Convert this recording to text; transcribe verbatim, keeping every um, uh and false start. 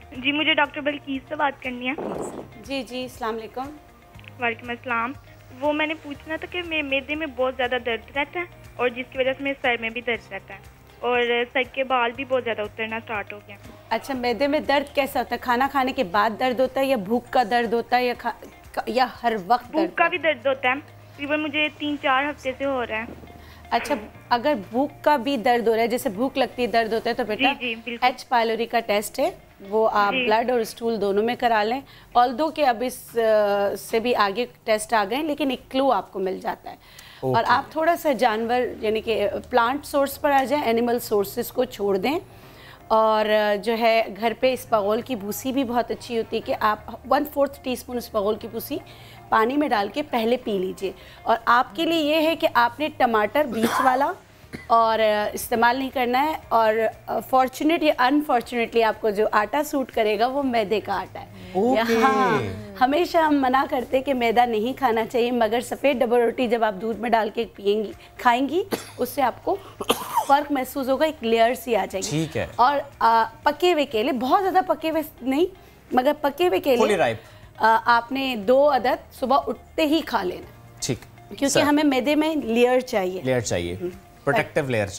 जी मुझे डॉक्टर बल्कीस से बात करनी है। जी जी अस्सलाम वालेकुम। वालेकुम अस्सलाम। वो मैंने पूछना था कि मेरे मैदे में बहुत ज़्यादा दर्द रहता है और जिसकी वजह से मेरे सर में भी दर्द रहता है और सर के बाल भी बहुत ज़्यादा उतरना स्टार्ट हो गया। अच्छा, मैदे में दर्द कैसा होता है? खाना खाने के बाद दर्द होता है या भूख का दर्द होता है या खा, या हर वक्त? भूख का भी दर्द होता है, तकरीबन मुझे तीन चार हफ्ते से हो रहा है। अच्छा, अगर भूख का भी दर्द हो रहा है, जैसे भूख लगती है दर्द होता है, तो बेटा एच पायलोरी का टेस्ट है, वो आप ब्लड और स्टूल दोनों में करा लें। ऑल्दो के अब इस uh, से भी आगे टेस्ट आ गए, लेकिन एक क्लू आपको मिल जाता है। okay. और आप थोड़ा सा जानवर यानी कि प्लांट सोर्स पर आ जाएं, एनिमल सोर्सेज को छोड़ दें। और जो है घर पे इसबगोल की भूसी भी बहुत अच्छी होती है कि आप वन फोर्थ टी स्पून इसबगोल की भूसी पानी में डाल के पहले पी लीजिए। और आपके लिए ये है कि आपने टमाटर बीच वाला और इस्तेमाल नहीं करना है। और फॉर्चुनेट या अनफॉर्चुनेटली आपको जो आटा सूट करेगा वो मैदे का आटा है। okay. हाँ, हमेशा हम मना करते हैं कि मैदा नहीं खाना चाहिए, मगर सफ़ेद डबल रोटी जब आप दूध में डाल के पियेंगी खाएंगी उससे आपको फ़र्क महसूस होगा, एक लेयर सी आ जाएगी। ठीक है। और आ, पके हुए केले, बहुत ज़्यादा पके हुए नहीं मगर पके हुए केले आ, आपने दो अदद सुबह उठते ही खा लेना। ठीक, क्योंकि हमें मैदे में लेयर चाहिए। लेयर चाहिए, प्रोटेक्टिव लेयर।